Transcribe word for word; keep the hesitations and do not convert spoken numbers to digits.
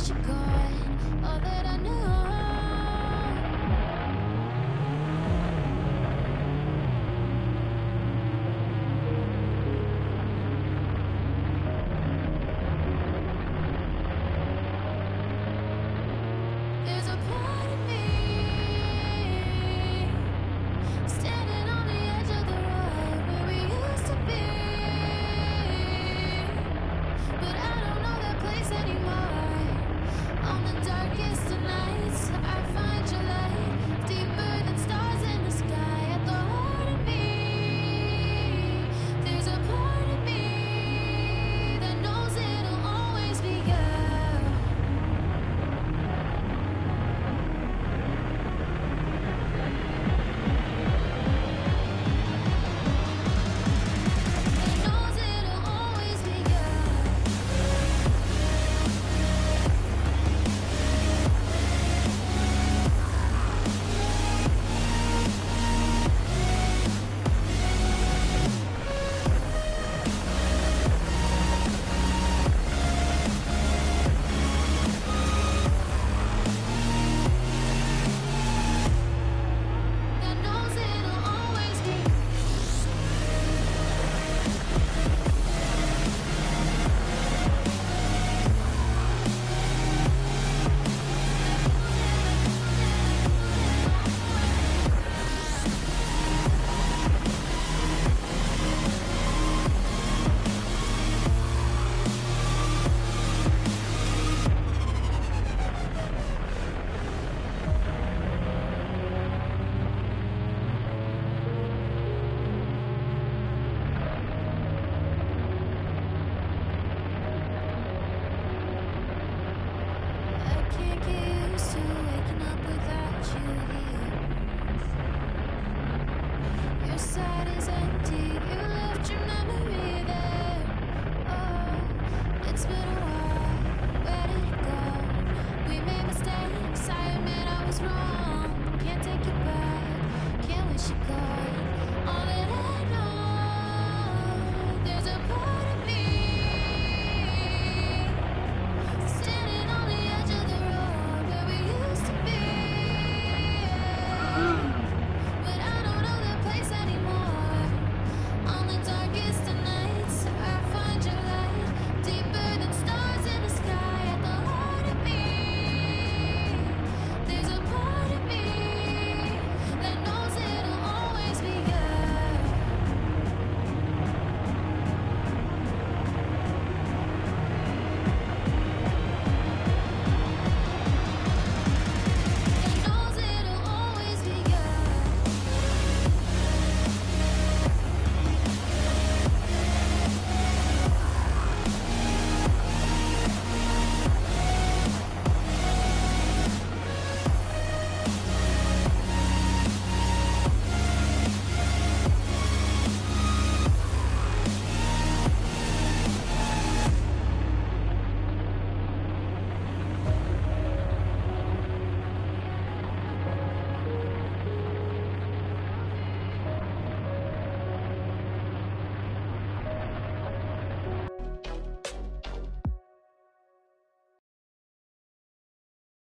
wish you're gone, all that I knew. There's a part of me standing on the edge of the road where we used to be, but I don't know that place anymore. On the darkest of nights, I find your light deeper than stars in the sky. At the heart of me, there's a part of me that knows it'll always be you. That knows it'll always be you. That knows it'll always be. I can't get used to waking up without you here. Your side is empty.